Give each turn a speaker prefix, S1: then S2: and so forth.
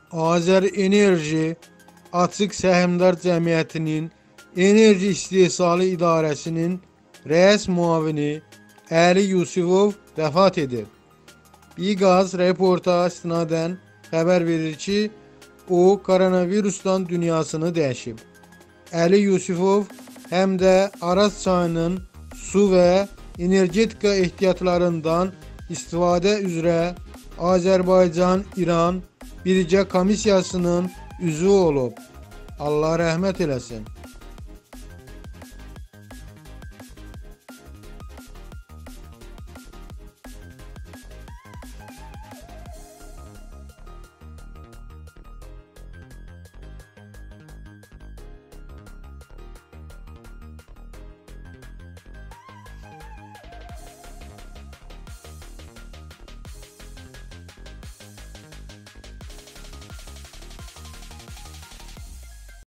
S1: Azərenerji Açıq Səhmdar Cəmiyyətinin Enerji İstehsalı İdarəsinin rəis müavini Əli Yusifov vəfat edib. Biqaz reporta istinadən xəbər verir ki, o koronavirusdan dünyasını dəyişib. Əli Yusifov həm də Araz çayının su və energetika ehtiyatlarından istifadə üzrə Azərbaycan-İran Birgə Komissiyasının üzvü olub. Allah rəhmət eləsin.